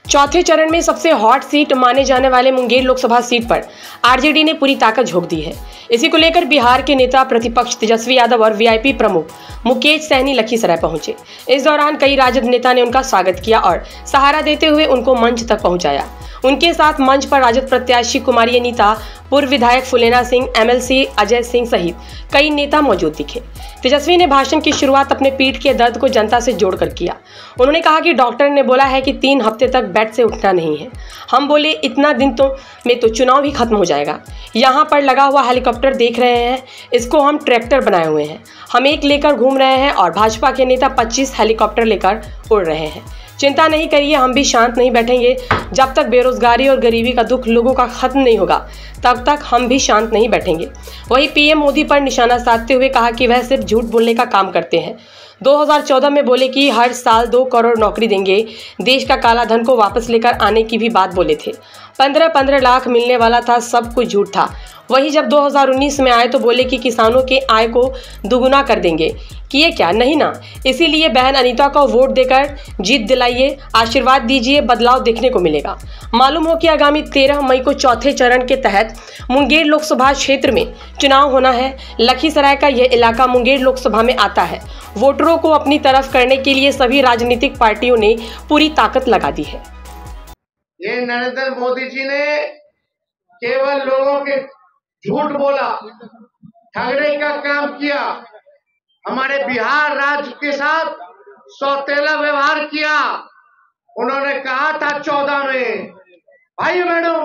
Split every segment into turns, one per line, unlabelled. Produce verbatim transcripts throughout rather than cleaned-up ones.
चौथे चरण में सबसे हॉट सीट माने जाने वाले मुंगेर लोकसभा सीट पर आरजेडी ने पूरी ताकत झोंक दी है। इसी को लेकर बिहार के नेता प्रतिपक्ष तेजस्वी यादव और वीआईपी प्रमुख मुकेश सहनी लखीसराय पहुंचे। इस दौरान कई राजद नेता ने उनका स्वागत किया और सहारा देते हुए उनको मंच तक पहुंचाया। उनके साथ मंच पर राजद प्रत्याशी कुमारी अनीता, पूर्व विधायक फुलेना सिंह, एमएलसी अजय सिंह सहित कई नेता मौजूद दिखे। तेजस्वी ने भाषण की शुरुआत अपने पीठ के दर्द को जनता से जोड़कर किया। उन्होंने कहा कि डॉक्टर ने बोला है कि तीन हफ्ते तक बेड से उठना नहीं है। हम बोले इतना दिन तो में तो चुनाव ही खत्म हो जाएगा। यहाँ पर लगा हुआ हेलीकॉप्टर देख रहे हैं, इसको हम ट्रैक्टर बनाए हुए हैं। हम एक लेकर घूम रहे हैं और भाजपा के नेता पच्चीस हेलीकॉप्टर लेकर उड़ रहे हैं। चिंता नहीं करिए, हम भी शांत नहीं बैठेंगे। जब तक बेरोजगारी और गरीबी का दुख लोगों का खत्म नहीं होगा तब तक हम भी शांत नहीं बैठेंगे। वहीं पीएम मोदी पर निशाना साधते हुए कहा कि वह सिर्फ झूठ बोलने का काम करते हैं। दो हज़ार चौदह में बोले कि हर साल दो करोड़ नौकरी देंगे, देश का काला धन को वापस लेकर आने की भी बात बोले थे। पंद्रह पंद्रह लाख मिलने वाला था, सब कुछ झूठ था। वही जब दो हज़ार उन्नीस में आए तो बोले कि किसानों के आय को दुगुना कर देंगे। किए क्या? नहीं ना। इसीलिए बहन अनीता को वोट देकर जीत दिलाइए, आशीर्वाद दीजिए, बदलाव देखने को मिलेगा। मालूम हो कि आगामी तेरह मई को चौथे चरण के तहत मुंगेर लोकसभा क्षेत्र में चुनाव होना है। लखीसराय का यह इलाका मुंगेर लोकसभा में आता है। वोटरों को अपनी तरफ करने के लिए सभी राजनीतिक पार्टियों ने पूरी ताकत लगा दी है।
ये नरेंद्र मोदी जी ने केवल लोगों के झूठ बोला, ठगने का काम किया, हमारे बिहार राज्य के साथ सौतेला व्यवहार किया। उन्होंने कहा था चौदह में, भाइयों बहनों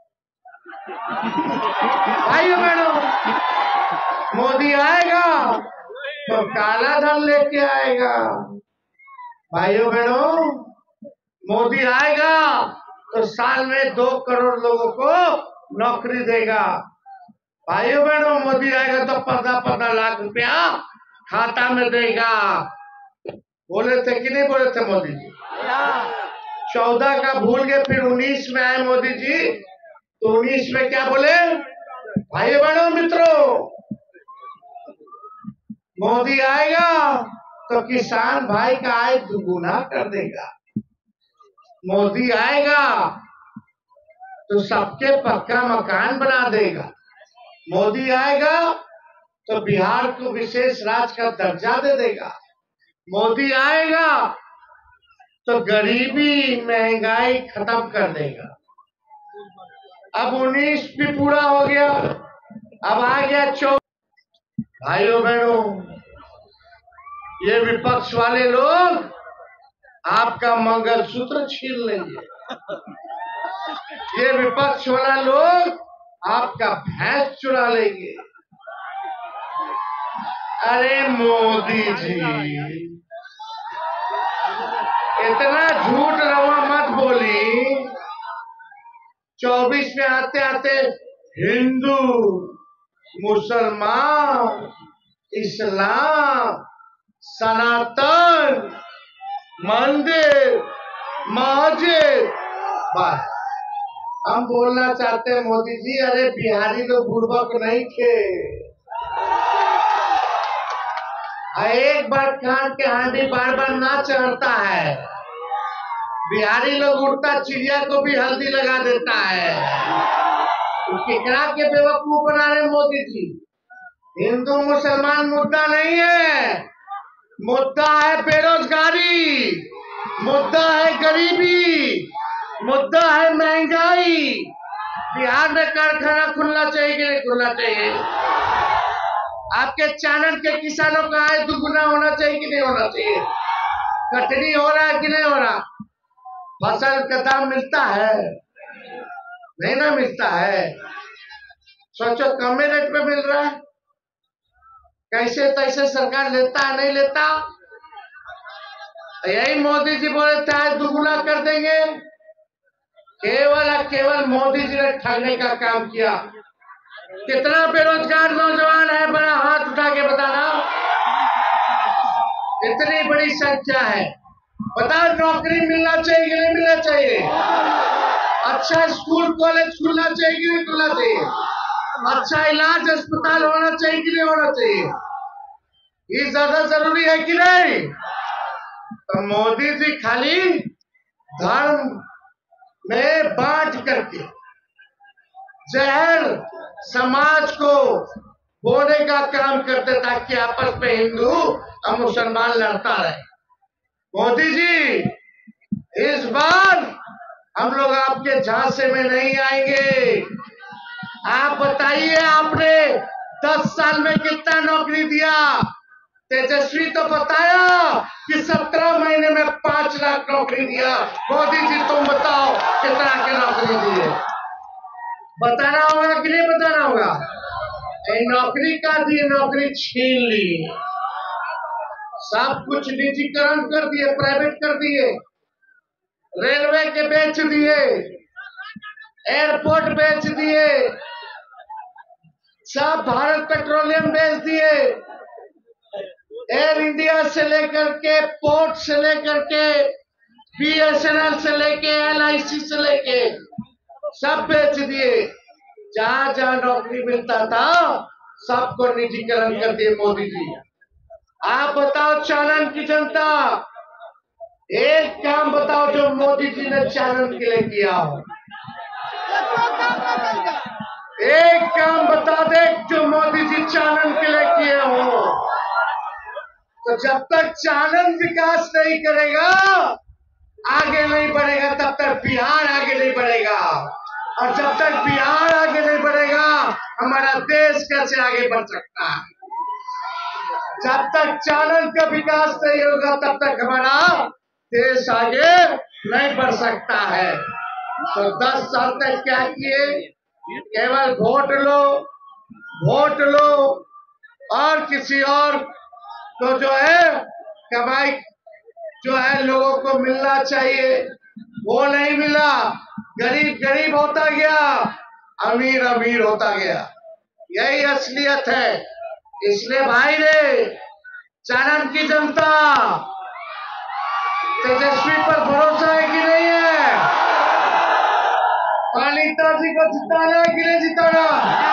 भाइयों बहनों मोदी आएगा तो काला धन लेके आएगा। भाइयों बहनों मोदी आएगा तो साल में दो करोड़ लोगों को नौकरी देगा। भाइयों बहनों मोदी आएगा तो पंद्रह पंद्रह लाख रुपया खाता में देगा। बोले थे कि नहीं बोले थे मोदी जी? चौदह का भूल गए, फिर उन्नीस में आए मोदी जी तो उन्नीस में क्या बोले? भाइयों बहनों मित्रों, मोदी आएगा तो किसान भाई का आय दुगुना कर देगा। मोदी आएगा तो सबके पक्का मकान बना देगा। मोदी आएगा तो बिहार को विशेष राज्य का दर्जा दे देगा। मोदी आएगा तो गरीबी महंगाई खत्म कर देगा। अब उन्नीस भी पूरा हो गया, अब आ गया चौदह। भाइयों बहनों, ये विपक्ष वाले लोग आपका मंगलसूत्र छीन लेंगे। ये विपक्ष वाला लोग आपका भैंस चुरा लेंगे। अरे मोदी जी, इतना झूठ रवा मत बोली। चौबीस में आते आते हिंदू, मुसलमान, इस्लाम, सनातन, मंदिर, मस्जिद, बस हम बोलना चाहते हैं मोदी जी, अरे बिहारी लोग बुड़बक नहीं थे। एक बार खान के हांडी बार बार ना चढ़ता है। बिहारी लोग उड़ता चिड़िया को भी हल्दी लगा देता है। केकरा के बेवकूफ बना रहे मोदी जी? हिंदू मुसलमान मुद्दा नहीं है, मुद्दा है बेरोजगारी, मुद्दा है गरीबी, मुद्दा है महंगाई। बिहार में कारखाना खुलना चाहिए कि नहीं खुलना चाहिए? आपके चाणक्य के किसानों का आय दुगुना होना चाहिए कि नहीं होना चाहिए? कटनी हो रहा है कि नहीं हो रहा? फसल का दाम मिलता है? नहीं ना मिलता है। सोचो कम रेट पे मिल रहा है, कैसे तैसे सरकार लेता है, नहीं लेता। यही मोदी जी बोले थे दुगुना कर देंगे। केवल केवल मोदी जी ने ठगने का काम किया। कितना बेरोजगार नौजवान है, बड़ा हाथ उठा के बताना। इतनी बड़ी संख्या है, बताओ नौकरी मिलना चाहिए कि नहीं मिलना चाहिए? अच्छा स्कूल कॉलेज खुलना चाहिए कि नहीं खुलना चाहिए? अच्छा इलाज अस्पताल होना चाहिए कि नहीं होना चाहिए? ये ज्यादा जरूरी है कि नहीं? तो मोदी जी खाली धर्म में बांट करके जहर समाज को बोने का काम करते ताकि आपस में हिंदू और मुसलमान लड़ता रहे। मोदी जी, इस बार हम लोग आपके झांसे में नहीं आएंगे। आप बताइए, आपने दस साल में कितना नौकरी दिया? तेजस्वी तो बताया कि सत्रह महीने में पांच लाख नौकरी दिया। मोदी जी, तुम बताओ कितना की नौकरी दिए? बताना होगा कि नहीं बताना होगा? नौकरी का दी, नौकरी छीन ली, सब कुछ निजीकरण कर दिए, प्राइवेट कर दिए, रेलवे के बेच दिए, एयरपोर्ट बेच दिए, सब भारत पेट्रोलियम बेच दिए, एयर इंडिया से लेकर के, पोर्ट से लेकर के, बीएसएनएल से लेके, एलआईसी से लेके सब बेच दिए। जहां जहां नौकरी मिलता था सबको निजीकरण कर दिए मोदी जी। आप बताओ, चाणन की जनता, एक काम बताओ जो मोदी जी ने चाणन के लिए किया हो। एक काम बता दे जो मोदी जी चाणन के लिए किए हो। तो जब तक चाणन विकास नहीं करेगा, आगे नहीं बढ़ेगा, तब तक बिहार आगे नहीं बढ़ेगा। और जब तक बिहार आगे नहीं बढ़ेगा, हमारा देश कैसे आगे बढ़ सकता है? जब तक चाणन का विकास नहीं होगा, तब तक हमारा देश आगे नहीं बढ़ सकता है। तो दस साल तक क्या किए? केवल वोट लो, वोट लो, और किसी और को जो है कमाई जो है लोगों को मिलना चाहिए, वो नहीं मिला। गरीब गरीब होता गया, अमीर अमीर होता गया। यही असलियत है। इसलिए भाई रे, चाणन की जनता, तेजस्वी पर भरोसा है कि नहीं है? पालिता जी को जिताना है कि नहीं जिताना?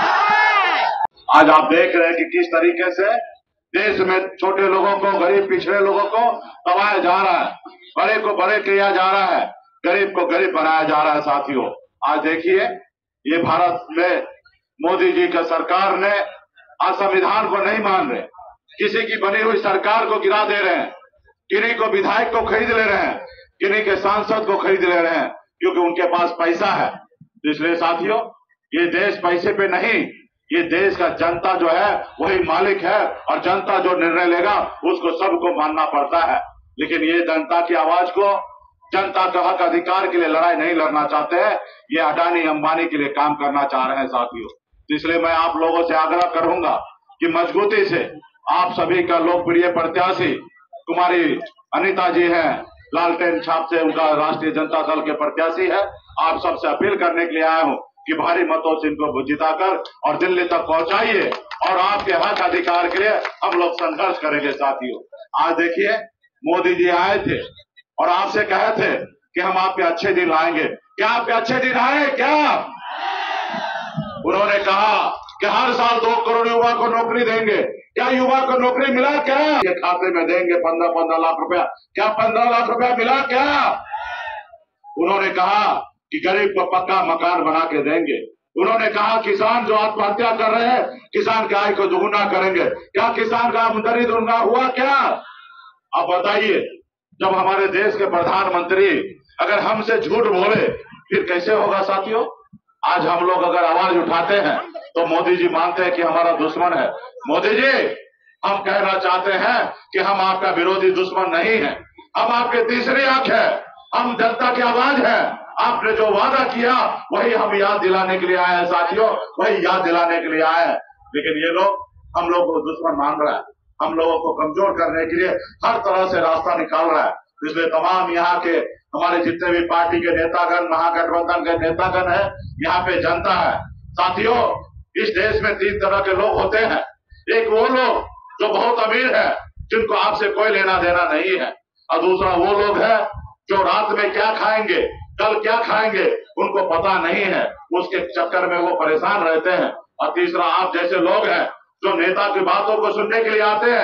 आज आप देख रहे हैं कि किस तरीके से देश में छोटे लोगों को, गरीब पिछड़े लोगों को दबाया जा रहा है, बड़े को बड़े किया जा रहा है, गरीब को गरीब बनाया जा रहा है। साथियों, आज देखिए, ये भारत में मोदी जी का सरकार ने आज संविधान को नहीं मान रहे, किसी की बनी हुई सरकार को गिरा दे रहे हैं, किन्हीं को विधायक को खरीद ले रहे हैं, किन्हीं के सांसद को खरीद ले रहे हैं, क्योंकि उनके पास पैसा है। इसलिए साथियों, ये देश पैसे पे नहीं, ये देश का जनता जो है वही मालिक है, और जनता जो निर्णय लेगा उसको सबको मानना पड़ता है। लेकिन ये जनता की आवाज को, जनता का हक अधिकार के लिए लड़ाई नहीं लड़ना चाहते हैं, ये अडानी अंबानी के लिए काम करना चाह रहे हैं साथियों। इसलिए मैं आप लोगों से आग्रह करूंगा कि मजबूती से आप सभी का लोकप्रिय प्रत्याशी कुमारी अनीता जी हैं, लालटेन छाप से उनका राष्ट्रीय जनता दल के प्रत्याशी है। आप सबसे अपील करने के लिए आया हूं कि भारी मतों से इनको जिताकर और दिल्ली तक पहुंचाइए, और आपके हक अधिकार के लिए हम लोग संघर्ष करेंगे साथियों। आज देखिए, मोदी जी आए थे और आपसे कहे थे कि हम आपके अच्छे दिन लाएंगे। क्या आपके अच्छे दिन आए? क्या उन्होंने कहा कि हर साल दो करोड़ युवा को नौकरी देंगे। क्या युवा को नौकरी मिला? क्या ये खाते में देंगे पंद्रह पंद्रह लाख रुपया? क्या पंद्रह लाख रुपया मिला? क्या उन्होंने कहा कि गरीब को पक्का मकान बना के देंगे। उन्होंने कहा किसान जो आत्महत्या कर रहे हैं, किसान की आय को दोगुना करेंगे। क्या किसान का आमदनी दोगुना हुआ? क्या अब बताइए, जब हमारे देश के प्रधानमंत्री अगर हमसे झूठ बोले फिर कैसे होगा साथियों? आज हम लोग अगर आवाज उठाते हैं तो मोदी जी मानते हैं कि हमारा दुश्मन है। मोदी जी, हम कहना चाहते हैं कि हम आपका विरोधी दुश्मन नहीं है, हम आपके तीसरी आंख है, हम जनता की आवाज है। आपने जो वादा किया वही हम याद दिलाने के लिए आए हैं साथियों, वही याद दिलाने के लिए आए हैं। लेकिन ये लोग हम लोग को दुश्मन मान रहा है, हम लोगों को कमजोर करने के लिए हर तरह से रास्ता निकाल रहा है। इसलिए तमाम यहाँ के हमारे जितने भी पार्टी के नेतागण, महागठबंधन के नेतागण है, यहाँ पे जनता है साथियों। इस देश में तीन तरह के लोग होते हैं। एक वो लोग जो बहुत अमीर है, जिनको आपसे कोई लेना देना नहीं है, और दूसरा वो लोग है जो रात में क्या खाएंगे, कल क्या खाएंगे, उनको पता नहीं है, उसके चक्कर में वो परेशान रहते हैं। और तीसरा आप जैसे लोग हैं जो नेता की बातों को सुनने के लिए आते हैं,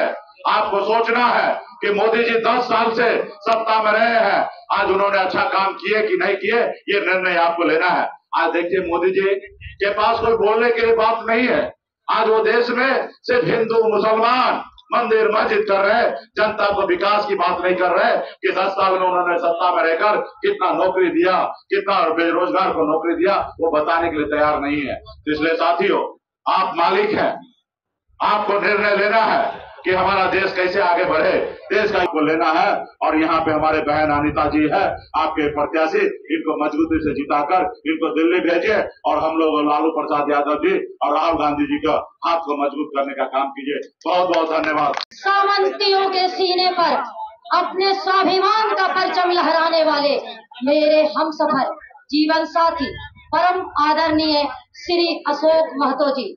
आपको सोचना है कि मोदी जी दस साल से सत्ता में रहे हैं, आज उन्होंने अच्छा काम किए कि नहीं किए, ये निर्णय आपको लेना है। आज देखिए मोदी जी के पास कोई बोलने के लिए बात नहीं है। आज वो देश में सिर्फ हिंदू मुसलमान मंदिर मस्जिद कर रहे, जनता को विकास की बात नहीं कर रहे कि दस साल में उन्होंने सत्ता में रहकर कितना नौकरी दिया, कितना बेरोजगार को नौकरी दिया, वो बताने के लिए तैयार नहीं है। इसलिए साथियों, आप मालिक हैं, आपको निर्णय लेना है कि हमारा देश कैसे आगे बढ़े, देश का को लेना है। और यहाँ पे हमारे बहन अनिता जी है, आपके प्रत्याशी, इनको मजबूती से जिताकर इनको दिल्ली भेजिए और हम लोग लालू प्रसाद यादव जी और राहुल गांधी जी का हाथ को मजबूत करने का काम कीजिए। बहुत बहुत धन्यवाद।
सामंतियों के सीने पर अपने स्वाभिमान का परचम लहराने वाले मेरे हमसफर जीवन साथी परम आदरणीय श्री अशोक महतो जी,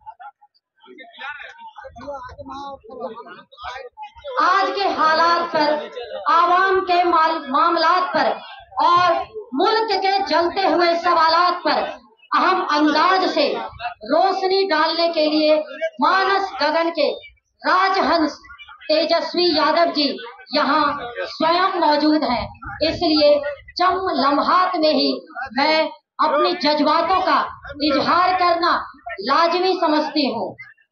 आज के हालात पर, आवाम के मामलात पर और मुल्क के जलते हुए सवालात पर अहम अंदाज से रोशनी डालने के लिए मानस गगन के राजहंस तेजस्वी यादव जी यहाँ स्वयं मौजूद हैं। इसलिए चंद लम्हात में ही मैं अपनी जज्बातों का इजहार करना लाजमी समझती हूँ।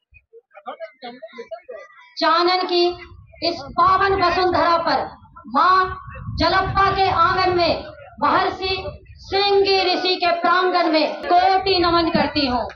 चानन की इस पावन वसुंधरा पर माँ जलप्पा के आंगन में, महर्षि श्रृंगी ऋषि के प्रांगण में कोटि नमन करती हूँ।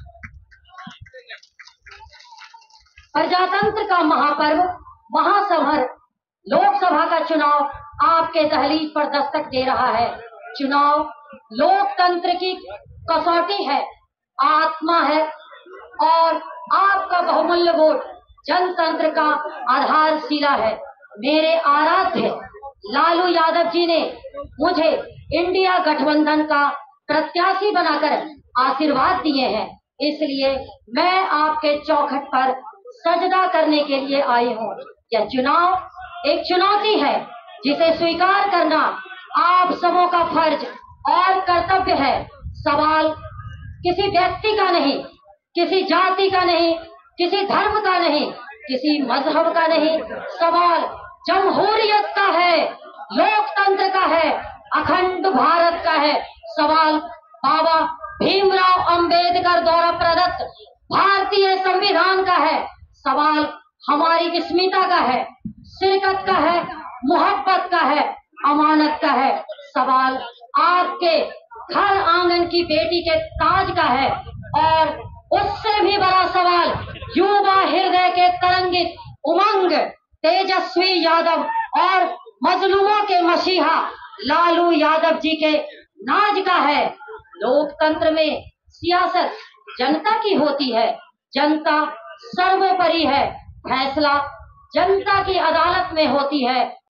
प्रजातंत्र का महापर्व महासमर लोकसभा का चुनाव आपके दहलीज पर दस्तक दे रहा है। चुनाव लोकतंत्र की कसौटी है, आत्मा है और आपका बहुमूल्य वोट जनतंत्र का आधारशिला है। मेरे आराध्य लालू यादव जी ने मुझे इंडिया गठबंधन का प्रत्याशी बनाकर आशीर्वाद दिए हैं, इसलिए मैं आपके चौखट पर सजदा करने के लिए आई हूँ। यह चुनाव एक चुनौती है जिसे स्वीकार करना आप सबों का फर्ज और कर्तव्य है। सवाल किसी व्यक्ति का नहीं, किसी जाति का नहीं, किसी धर्म का नहीं, किसी मजहब का नहीं, सवाल जमहूरियत का है, लोकतंत्र का है, अखंड भारत का है। सवाल बाबा भीमराव अंबेडकर द्वारा प्रदत्त भारतीय संविधान का है। सवाल हमारी अस्मिता का है, शिरकत का है, मोहब्बत का है, अमानत का है। सवाल आपके घर आंगन की बेटी के ताज का है और उससे भी बड़ा सवाल युवा हृदय के तरंगित उमंग तेजस्वी यादव और मजलूमों के मसीहा लालू यादव जी के नाज का है। लोकतंत्र में सियासत जनता की होती है, जनता सर्वोपरि है, फैसला जनता की अदालत में होती है।